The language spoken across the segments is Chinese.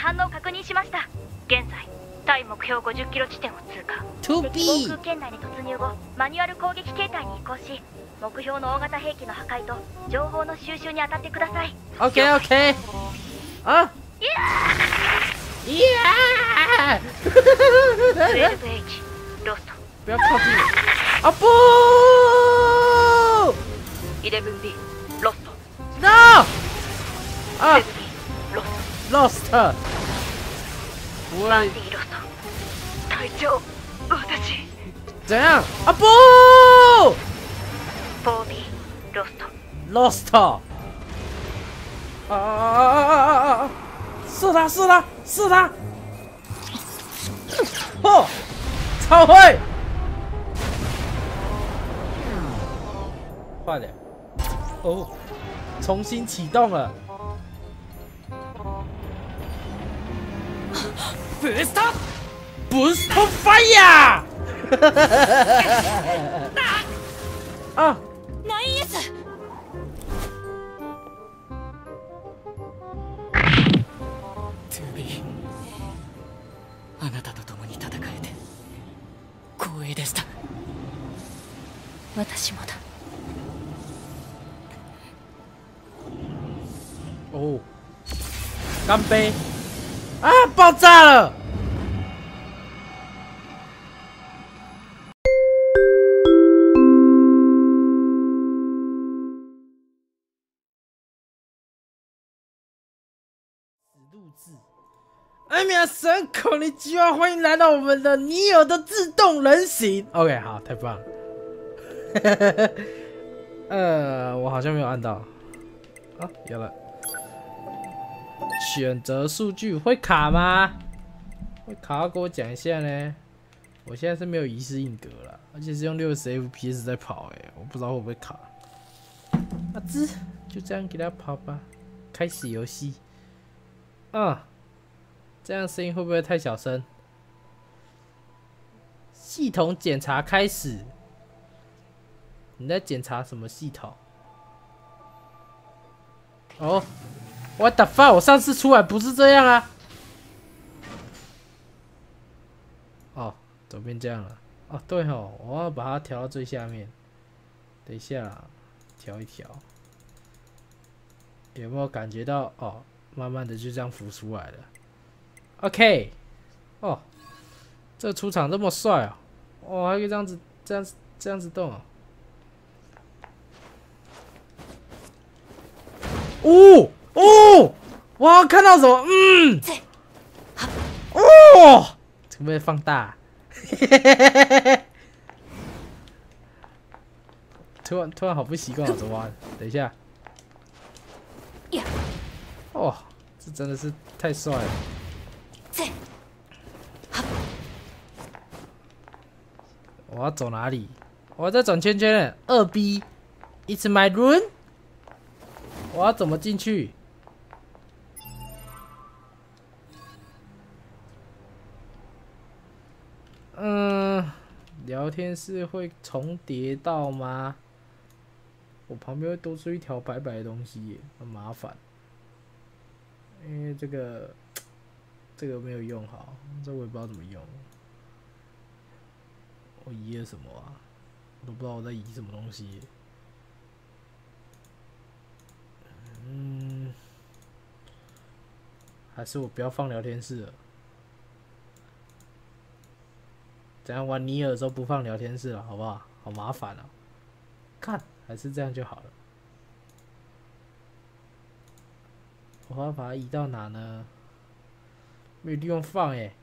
反応確認しました。現在対目標50キロ地点を通過。敵防空圏内に突入後、マニュアル攻撃形態に移行し、目標の大型兵器の破壊と情報の収集に当たってください。 OK OK。啊！ 12H ロスト。 不要靠近我！啊不 11B ロスト。 ！No！ 啊 7B ロス ！Lost！ ト。バンディロスト。隊長、私。 怎样？啊不 4B ロスト。 ！Lost！ 啊！射他！射他！射他！哦，超会！快点！哦，重新启动了。Boost Fire！ 啊！ 9S。 2B、あなたと共に戦えて光栄でした。 私もだ。 哦，干杯！啊，爆炸了！录制。艾米亚神口尼基哇，欢迎来到我们的尼尔的自动人形。OK， 好，太棒了。我好像没有按到。啊，有了。选择数据会卡吗？会卡要跟我讲一下呢。我现在是没有遗失硬格了，而且是用60 FPS 在跑，我不知道会不会卡。啊兹，就这样给他跑吧。开始游戏。这样声音会不会太小声？系统检查开始。你在检查什么系统？哦 ，What the fuck！ 我上次出来不是这样啊。哦，左边这样了。哦，对哦，我要把它调到最下面。等一下，调一调。有没有感觉到？哦，慢慢的就这样浮出来了。OK， 哦，这出场这么帅啊！哦，还可以这样子，这样子动啊！哦哦，我好像看到什么？哦，这个被放大。突然好不习惯我怎么玩？等一下。哦，这真的是太帅了。我要走哪里？我要再转圈圈了。2B， It's my room。我要怎么进去？聊天室会重叠到吗？我旁边会多出一条白白的东西耶，很麻烦。因为这个没有用好，这我也不知道怎么用。我移了什么啊？我都不知道我在移什么东西。还是我不要放聊天室了。怎样玩尼尔的时候不放聊天室了，好不好？好麻烦啊！看，还是这样就好了。我要把它移到哪呢？没有地方放耶。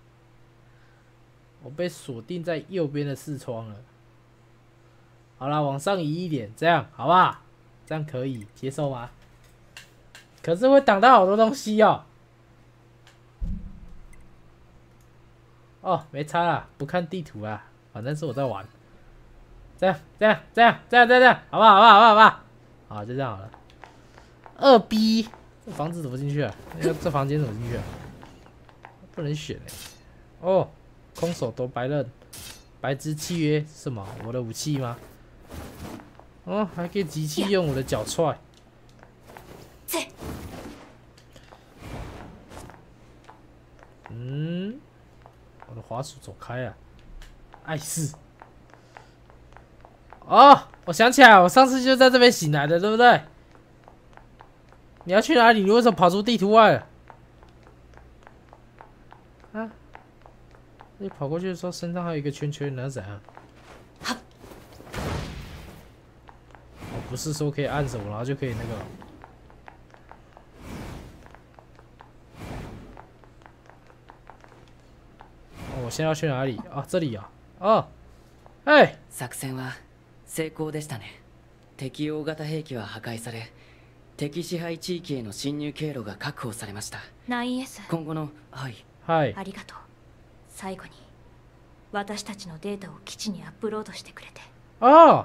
我被锁定在右边的视窗了。好啦，往上移一点，这样好不好？这样可以接受吗？可是会挡到好多东西哦。哦，没差啦，不看地图啦，反正是我在玩。这样，好不好？好，就这样好了。2B， 这房子怎么进去啊？这房间怎么进去啊？不能选哦，空手夺白刃，白之契约是什么？我的武器吗？哦，还可以集气用我的脚踹。 滑鼠走开啊！碍事。哦，我想起来，我上次就在这边醒来的，对不对？你要去哪里？你为什么跑出地图外了？啊？你跑过去的时候，身上还有一个圈圈，那是怎样？哦，不是说可以按手，然后就可以那个。哦，我现在要去哪里？啊，这里啊。哦，哎。 作戦は成功でしたね。敵大型兵器は破壊され、敵支配地域への侵入経路が確保されました。 9S。 今後のはい。 はい。 ありがとう。最後に私たちのデータを基地にアップロードしてくれて。 哦。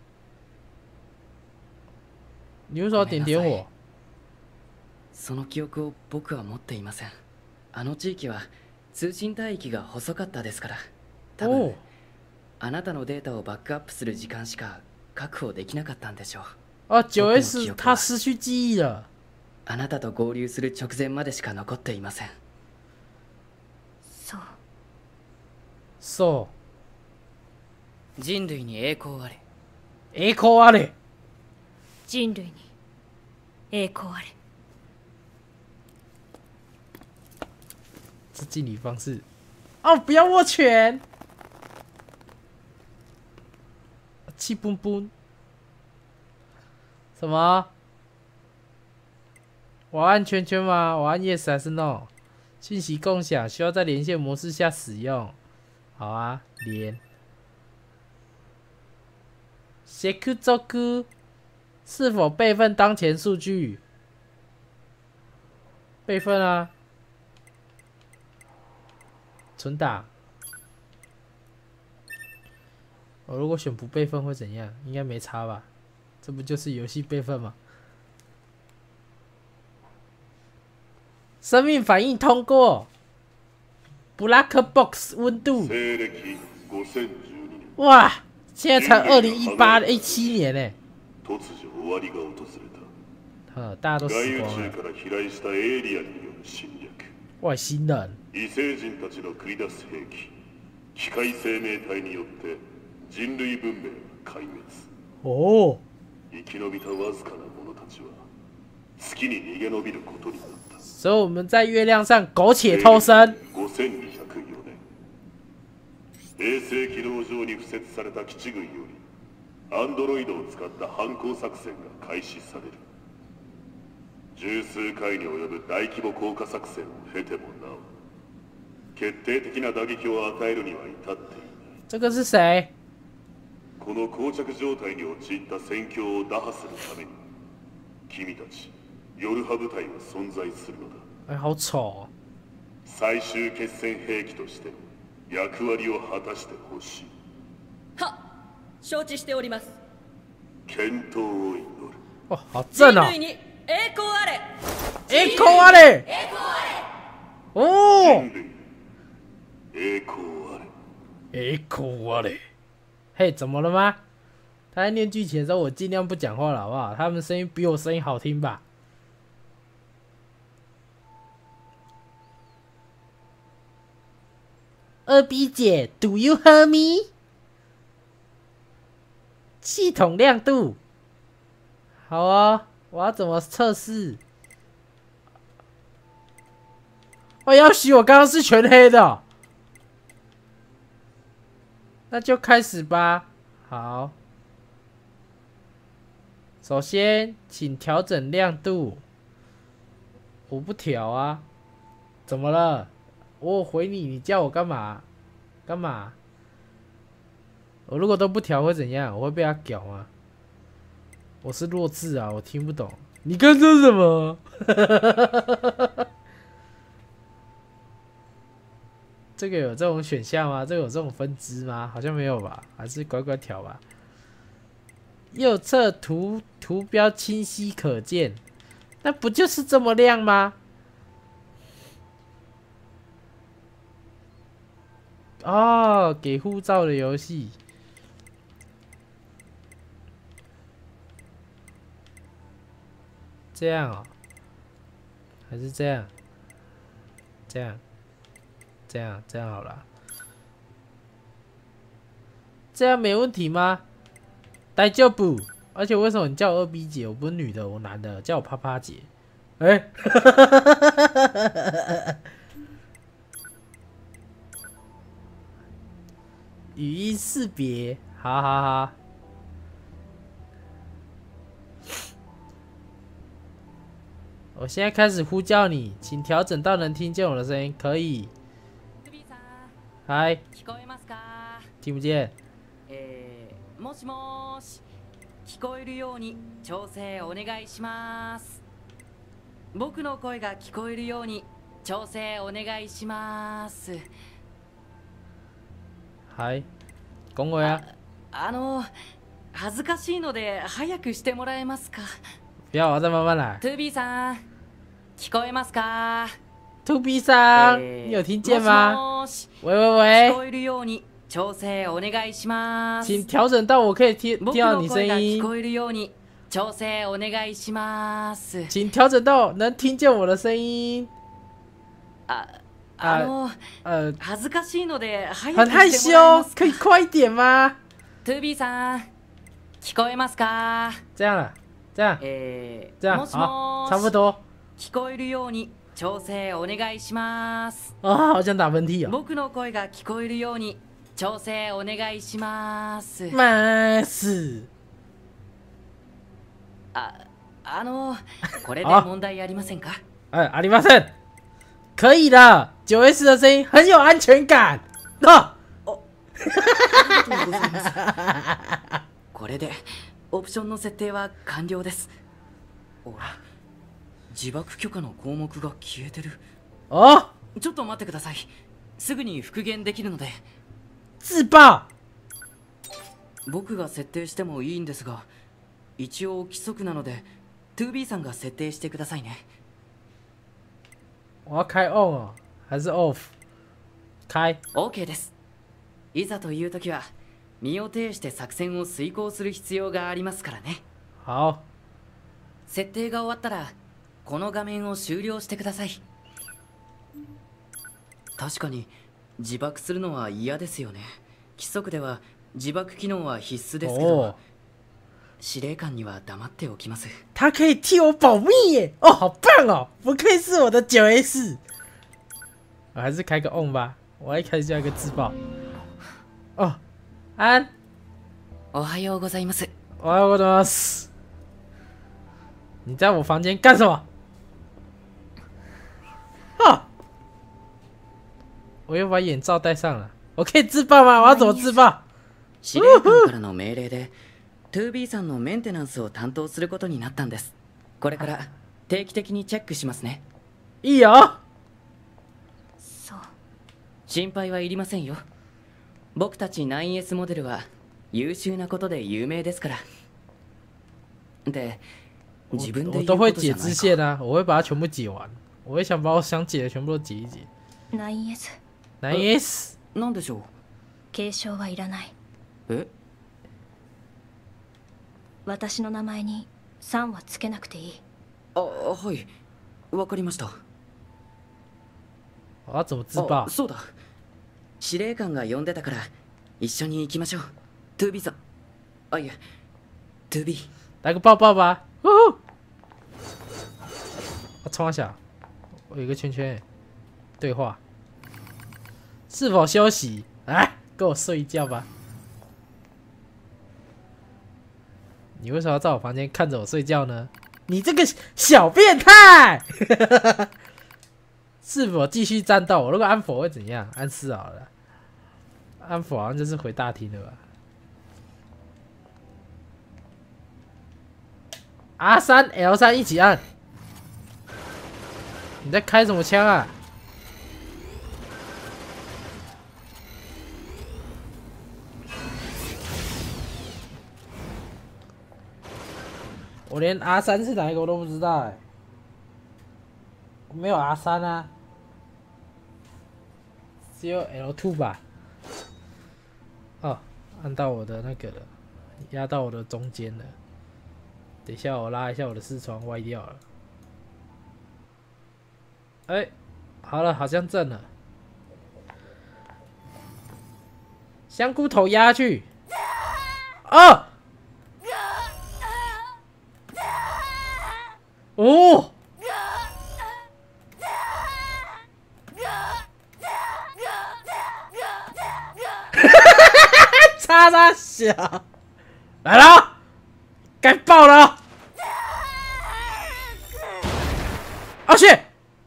你为什么要点点我？ その記憶を僕は持っていません。あの地域は通信帯域が細かったですから。多分あなたのデータをバックアップする時間しか確保できなかったんでしょう。 あ、9S 他失去記憶了。 あなたと合流する直前までしか残っていません。 そう。 そう。 人類に栄光あれ。 栄光あれ。 人類に栄光あれ。 这敬礼方式。哦，不要握拳。气蹦蹦。什么？我按圈圈吗？我按 yes 还是 no？ 信息共享需要在连线模式下使用。好啊，连。接続是否备份当前数据？备份啊。存档。我如果选不备份会怎样？应该没差吧？这不就是游戏备份吗？生命反应通过。Black Box 温度。哇，现在才2017年呢。大家都死光了。外星人。 異星人たちの繰り出す兵器、機械生命体によって人類文明が壊滅。 おお。 生き延びたわずかな者たちは月に逃げ延びることになった。 所以我们在月亮上苟且偷生。 5204年、衛星軌道上に敷設された基地群よりアンドロイドを使った反攻作戦が開始される。十数回に及ぶ大規模降下作戦を経てもなお決定的な打撃を与えるには至っていない。 这个是谁？ この膠着状態に陥った戦況を打破するために君たちヨルハ部隊は存在するのだ。 哎，好丑。 最終決戦兵器として役割を果たしてほしい。 は、承知しております。 健闘を祈る。 哦，好正哦。 人類に栄光あれ。 栄光あれ。 栄光あれ。 哦。 栄光あれ。 栄光あれ。嘿，怎么了吗？他在念剧情的时候，我尽量不讲话了，好不好？他们声音比我声音好听吧？2B 姐 ，Do you hear me？ 系统亮度，好啊，我要怎么测试？我要许我刚刚是全黑的哦。那就开始吧。好，首先请调整亮度。我不调啊，怎么了？我回你，你叫我干嘛？干嘛？我如果都不调会怎样？我会被他屌吗？我是弱智啊，我听不懂。你刚说什么？这个有这种选项吗？这个有这种分支吗？好像没有吧，还是乖乖调吧。右侧图标清晰可见，那不就是这么亮吗？哦，给护照的游戏。这样哦，还是这样？这样好了。 这样没问题吗？大丈夫。而且为什么你叫我2B 姐？我不是女的，我男的，叫我啪啪姐。哎、语音识别，好好好。我现在开始呼叫你，请调整到能听见我的声音，可以。嗨，听不见。 もしもし、聞こえるように調整お願いします。僕の声が聞こえるように調整お願いします。 はい、講話や。 恥ずかしいので早くしてもらえますか。 不要，我再慢慢来。 2B さん、聞こえますか？ 2B さん，你有听见吗？喂喂喂， 聞こえるように調整お願いします。 请调整到我可以听到你声音。 聞こえるように調整お願いします。 请调整到能听见我的声音。 恥ずかしいので早く很害してもらえま羞， すか。 可以快一点吗？ 2B さん、聞こえますか？ 这样了，这样，这样， もし好， も差不多。 聞こえるように調整お願いします。 啊，好想打喷嚏哦。 僕の声が聞こえるように調整お願いします。 ますこれで問題ありませんか？ ありません。可以的，9S 的声音很有安全感。啊！ これでオプションの設定は完了です。おら、自爆許可の項目が消えてる。 哦， ちょっと待ってください。すぐに復元できるので。 自爆。 僕が設定してもいいんですが、一応規則なので 2B さんが設定してくださいね。 我要开 on 哦，还是 off？ 开。 OK です。いざという時は身を挺して作戦を遂行する必要がありますからね。 好。 設定が終わったらこの画面を終了してください。確かに自爆するのは嫌ですよね。規則では自爆機能は必須ですけど、司令官には黙っておきます。 他可以替我保密耶！哦，好棒哦！不愧是我的9S。我还是开个 on 吧，我一开始就要一个自爆。哦，安。 おはようございます。 おはようございます。你在我房间干什么？啊！我又把眼罩戴上了，我可以自爆吗？我要怎么自爆？ 司令官からの命令で 2B さんのメンテナンスを担当することになったんです。これから定期的にチェックしますね。 いいよ。 そう。 心配はいりませんよ。僕たち 9S モデルは優秀なことで有名ですから。で、自分で我都会解支线啊，我会把它全部解完。我会想把我想解的全部都解一解。 9S。 9S。 なんでしょう。 継承はいらない。 え？ 私の名前に3はつけなくていい。 はい、わかりました。 我要怎么自爆？ そうだ。司令官が呼んでたから一緒に行きましょう。2B さん。いえ、2B。 来个抱抱吧！我冲一下，我有一个圈圈，对话，是否休息？来，跟我睡一觉吧。你为什么要在我房间看着我睡觉呢？你这个小变态！是否继续战斗？我如果安否会怎样？安4好了，安否好像就是回大厅了吧？R3、L3一起按。你在开什么枪啊？我连 R3是哪一个我都不知道哎，我没有 R3啊，只有 L2 吧。哦，按到我的那个了，压到我的中间了。等一下，我拉一下我的视窗，歪掉了。哎，好了，好像正了。香菇头压去。 哦，哦，叉叉小，来了，该爆了！啊去！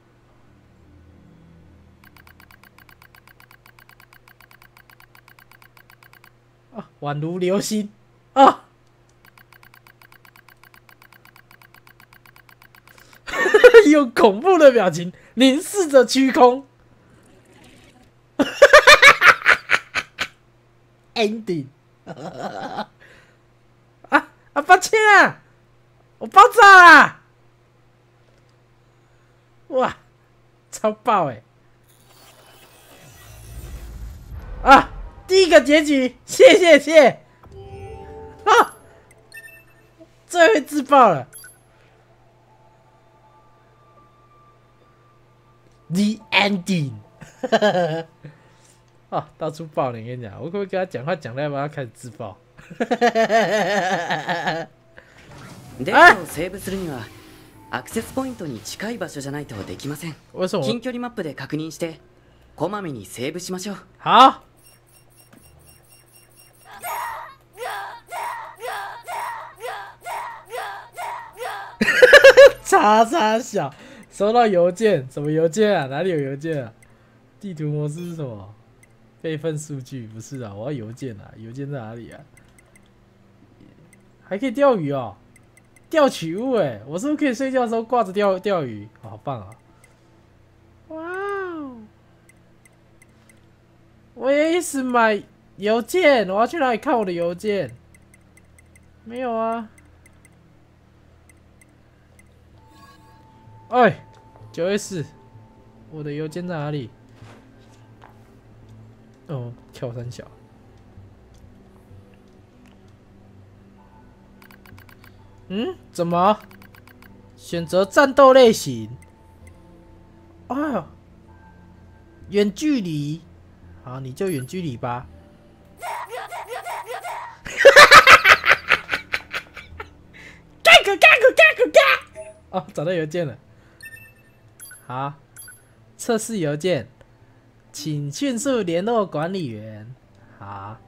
啊，宛如流星啊！用恐怖的表情凝视着虚空。ending 抱歉啊，我爆炸啦！哇，超爆哎！啊，第一个结局，谢啊，最会自爆了。The ending 哦，到处爆你跟你讲，我可不可以跟他讲话讲到一半他开始自爆？ データをセーブするにはアクセスポイントに近い場所じゃないとできません。近距離マップで確認してこまめにセーブしましょう。 好。叉叉小，收到邮件，什么邮件啊？哪里有邮件啊？地图模式是什么？备份数据不是啊，我要邮件啊！邮件在哪里啊？还可以钓鱼哦，钓取物哎！我是不是可以睡觉的时候挂着钓鱼？哦，好棒啊！哇哦！我也是买邮件，我要去哪里看我的邮件？没有啊。哎，9月4，我的邮件在哪里？哦，跳三小。嗯？怎么？选择战斗类型。哎呦，远距离。好，你就远距离吧。哦，找到邮件了。好，测试邮件，请迅速联络管理员。好。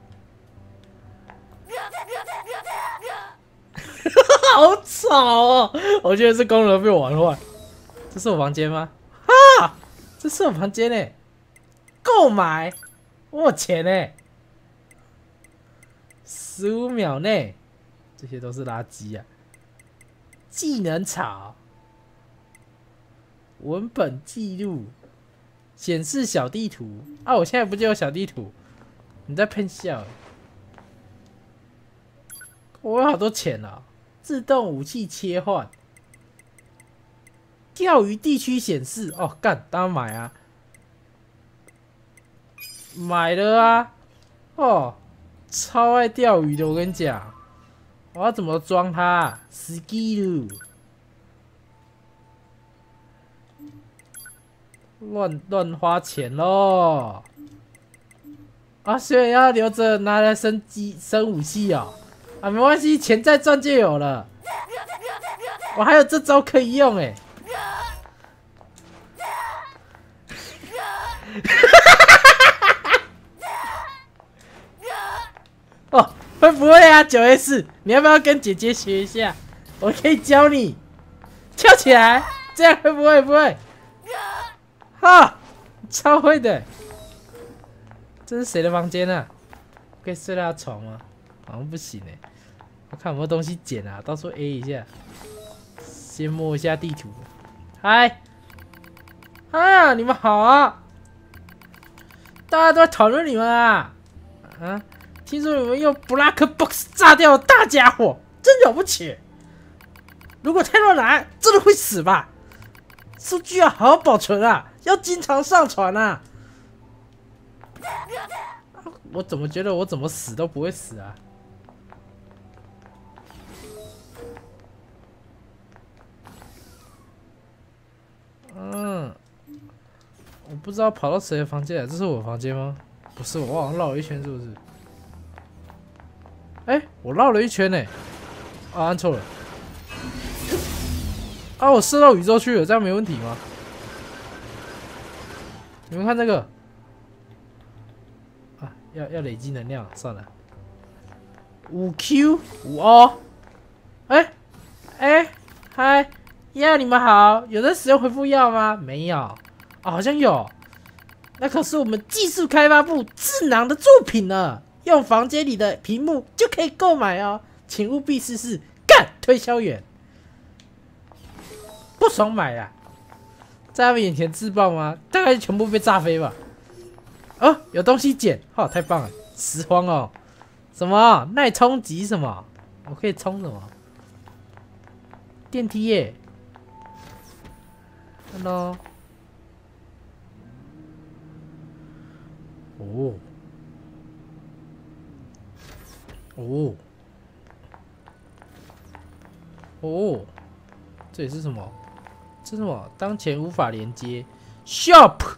好吵哦！我觉得是功能被我玩坏。这是我房间吗？啊，这是我房间呢。购买，我有钱呢。15秒内，这些都是垃圾啊。技能草，文本记录，显示小地图啊！我现在不就有小地图？你在喷笑？我有好多钱啊！自动武器切换，钓鱼地区显示哦，干，当然买啊，买了啊！哦，超爱钓鱼的，我跟你讲，我要怎么装它 ？skill 乱花钱咯！啊，所以要留着拿来升武器哦。啊，没关系，钱再赚就有了。我还有这招可以用哎。哦，会不会啊？9S，你要不要跟姐姐学一下？我可以教你，跳起来，这样会不会？不会。哈，超会的。这是谁的房间啊？可以睡他床吗？好像不行哎。我看有没有东西捡啊，到时候 A 一下，先摸一下地图。嗨，啊，你们好啊！大家都在讨论你们啊！啊，听说你们用 Black Box 炸掉了大家伙，真了不起！如果太乱来，真的会死吧？数据要好好保存啊，要经常上传啊！我怎么觉得我怎么死都不会死啊？我不知道跑到谁的房间来，这是我的房间吗？不是，我好像绕了一圈，是不是？ 哎，我绕了一圈呢。啊，按错了。啊，我射到宇宙去了，这样没问题吗？你们看这个。啊，要累积能量，算了。5Q 5O。嗨，你们好，有在使用回复药吗？没有。哦，好像有。那可是我们技术开发部智囊的作品呢，用房间里的屏幕就可以购买哦，请务必试试。干，推销员不爽买啊，在他们眼前自爆吗？大概全部被炸飞吧。哦，有东西捡，哦，太棒了，拾荒哦。什么耐冲击什么？我可以冲什么？电梯耶。看到。这里是什么？这是什么？当前无法连接。Shop。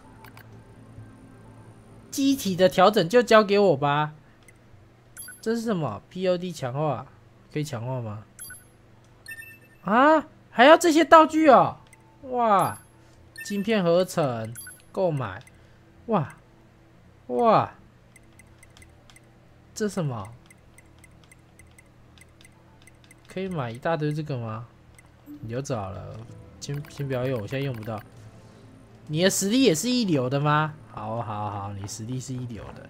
机体的调整就交给我吧。这是什么 ？POD 强化，可以强化吗？啊，还要这些道具哦！哇，晶片合成，购买，哇，这什么？可以买一大堆这个吗？你就找了，先不要用，我现在用不到。你的实力也是一流的吗？好，你实力是一流的。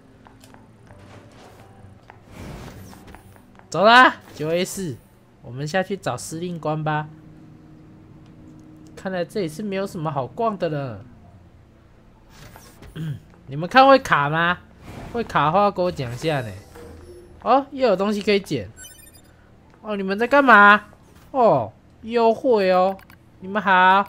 走啦，9A4，我们下去找司令官吧。看来这里是没有什么好逛的了。你们看会卡吗？会卡的话给我讲一下呢。哦，又有东西可以捡。哦，你们在干嘛？哦，优惠哦。你们好。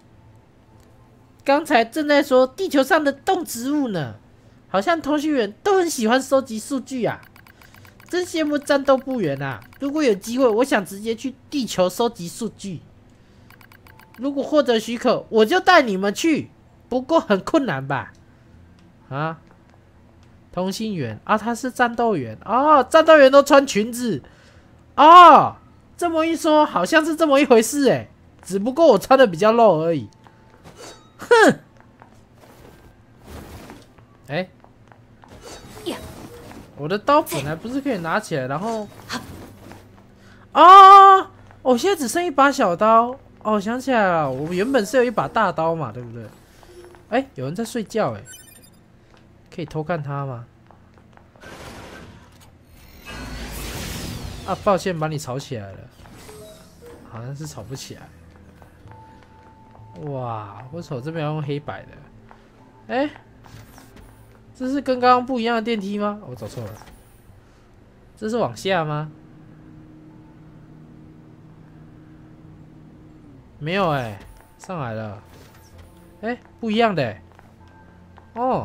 刚才正在说地球上的动植物呢，好像通讯员都很喜欢收集数据啊。真羡慕战斗部员啊！如果有机会，我想直接去地球收集数据。如果获得许可，我就带你们去。不过很困难吧？啊？通信员啊，他是战斗员哦，战斗员都穿裙子哦。这么一说，好像是这么一回事哎，只不过我穿的比较露而已。哼！哎。我的刀本来不是可以拿起来，然后，我现在只剩一把小刀。哦，我想起来了，我原本是有一把大刀嘛，对不对？哎，有人在睡觉，哎，可以偷看他吗？啊，抱歉，把你吵起来了，好像是吵不起来。哇，为什么这边要用黑白的？哎。这是跟刚刚不一样的电梯吗？我走错了。这是往下吗？没有哎，上来了。哎，不一样的哎。哦。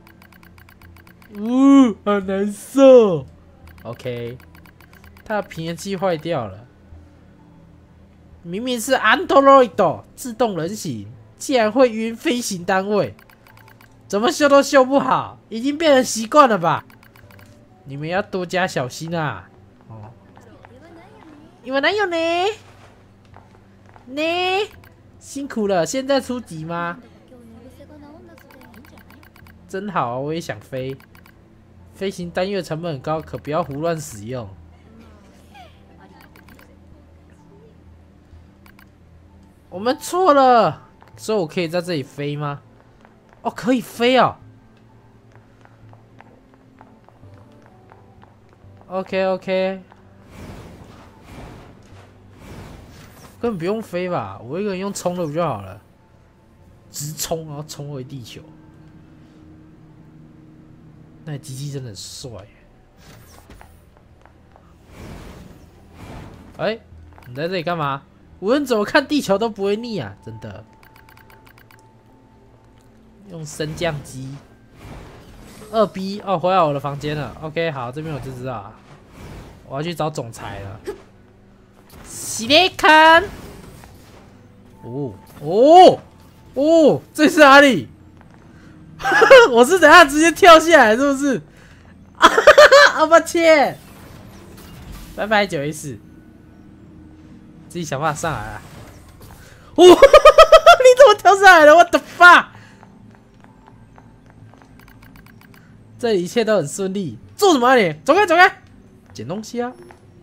好难受。OK， 它的平衡器坏掉了。明明是 Android 自动人形，竟然会晕飞行单位。怎么修都修不好，已经变成习惯了吧？你们要多加小心啊！哦，你们哪有呢？辛苦了，现在初级吗？真好啊，我也想飞。飞行单月成本很高，可不要胡乱使用。我们错了，所以我可以在这里飞吗？哦，可以飞哦。OK， 根本不用飞吧，我一个人用冲的不就好了？直冲，然后冲回地球。那机器真的很帅。哎，你在这里干嘛？无论怎么看地球都不会腻啊，真的。用升降机，2B 哦，回来我的房间了。OK， 好，这边我就知道，我要去找总裁了。司令官，这是哪里？我是等下直接跳下来，是不是？啊，抱歉。 拜拜9S， 自己想办法上来啊！哦，你怎么跳上来了 ？What the fuck！ 这里一切都很顺利。做什么啊你？走开，走开！捡东西啊！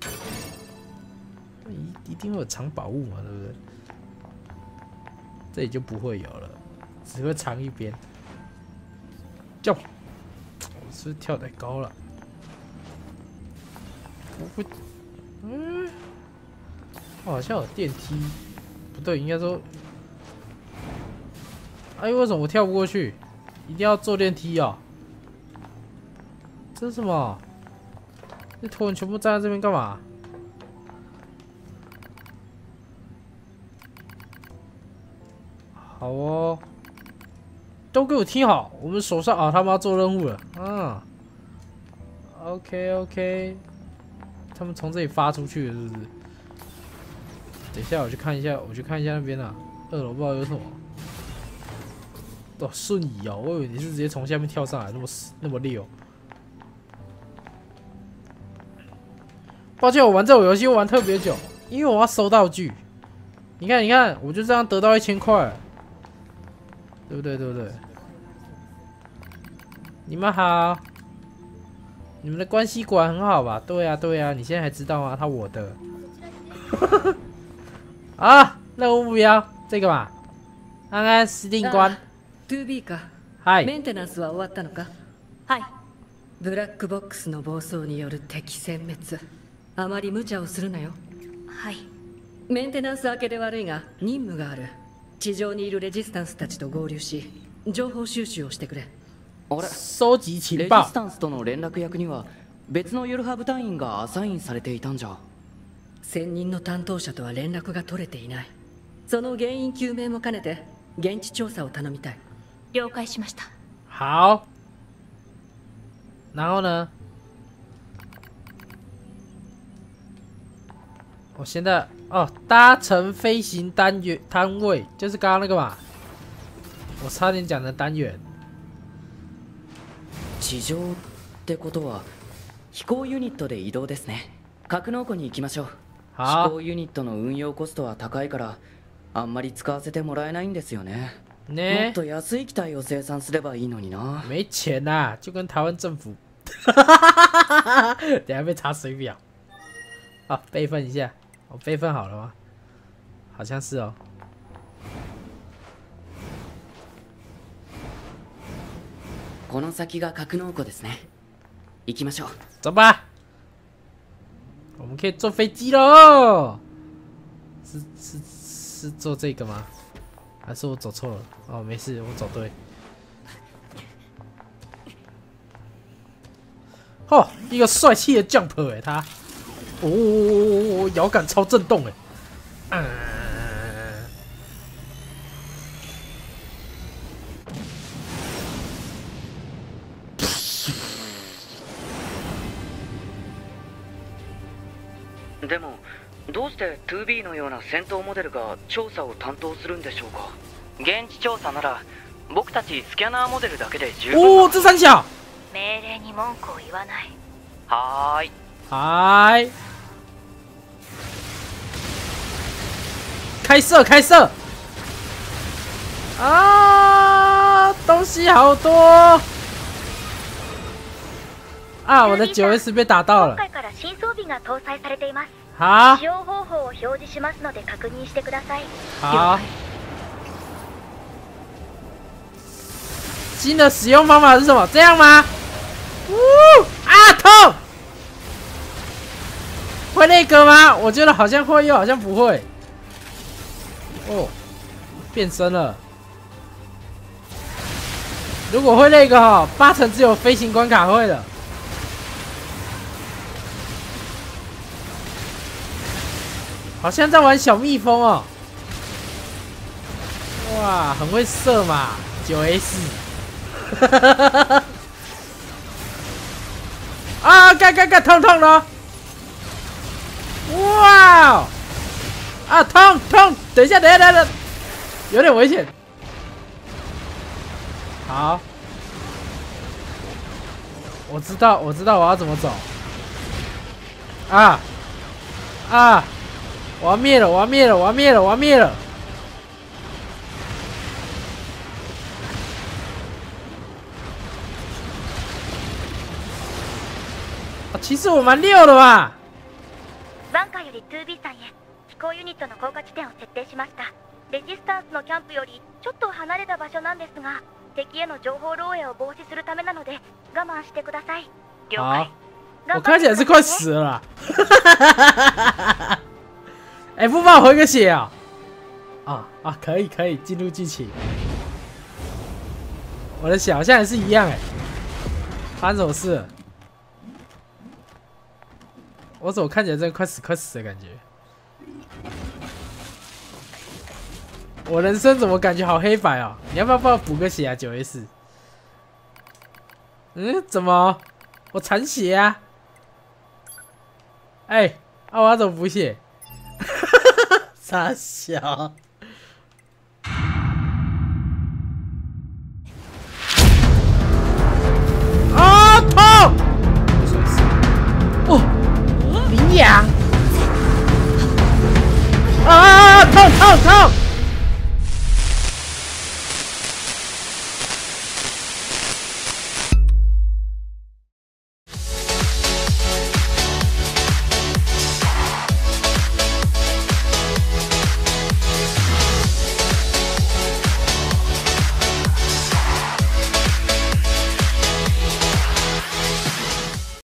一定会有藏宝物嘛，对不对？这里就不会有了，只会藏一边。叫，我是不是跳太高了？不会，好像有电梯，不对，应该说，哎，为什么我跳不过去？一定要坐电梯哦？这是什么？这头人全部站在这边干嘛？好哦，都给我听好，我们手上他们要做任务了。OK， 他们从这里发出去了，是不是？等一下，我去看一下那边啊。2楼不知道有什么。哦，瞬移哦，我以为你是直接从下面跳上来，那么溜。抱歉，我玩这种游戏玩特别久，因为我要收道具。你看，我就这样得到1000块，对不对？你们好，你们的关系果然很好吧？对啊，你现在还知道吗？他我的。啊，任务目标这个嘛，安安司令官。 2B か。 はい。 メンテナンスは終わったのか。はい。ブラックボックスの暴走による敵殲滅。あまり無茶をするなよ。はい。メンテナンス明けで悪いが任務がある。地上にいるレジスタンスたちと合流し、情報収集をしてくれ。 あれ、 收集情レ報。 ジスタンスとの連絡役には別のユルハ部隊員がアサインされていたんじゃ。 専任の担当者とは連絡が取れていない。その原因究明も兼ねて現地調査を頼みたい。了解しました。 好。然后呢？我现在搭乘飞行单位，就是刚刚那个嘛，我差点讲的单元。 地上ってことは飛行ユニットで移動ですね。格納庫に行きましょう。飛行ユニットの運用コストは高いからあんまり使わせてもらえないんですよね。もっと安い機体を生産すればいいのにな。 没钱呐，就跟台湾政府。等下被查水表。啊，备份一下。我备份好了吗？好像是哦。 この先が格納庫ですね。行きましょう。 走吧，我们可以坐飞机喽。是坐这个吗？还是我走错了？哦，没事，我走对。哦，一个帅气的 jump 哎，他。哦，摇杆超震动哎！ でもどうして 2B のような戦闘モデルが調査を担当するんでしょうか。現地調査なら僕たちスキャナーモデルだけで十分。 おお、这三小。 命令に文句を言わない。 はーい。 嗨，开射！啊，东西好多啊！我的9S 被打到了。 今回から新装備が搭載されています。 好。 使用方法を表示しますので確認してください。 好。新的使用方法是什么？这样吗？痛！会那个吗？我觉得好像会，又好像不会。哦，变身了。如果会那个8成只有飞行关卡会了。好像在玩小蜜蜂哦。哇，很会射嘛，9S。啊！干，痛了！哇！啊，痛！等一下，有点危险。好，我知道我要怎么走。啊！ 啊！我要灭了！我要灭了！我要灭了！我要灭了！啊，其实我蛮溜的吧。 バンカーより 2B さんへ飛行ユニットの降下地点を設定しました。レジスタンスのキャンプよりちょっと離れた場所なんですが、敵への情報漏洩を防止するためなので我慢してください。了解。 我看起来是快死了啦。哎，不帮我回个血啊！可以可以进入剧情。我的血好像也是一样哎，发生什么事了？我怎么看起来真的快死的感觉？我人生怎么感觉好黑白哦？你要不要帮我补个血啊，9S？怎么？我残血啊！哎，我要怎么补血？傻小。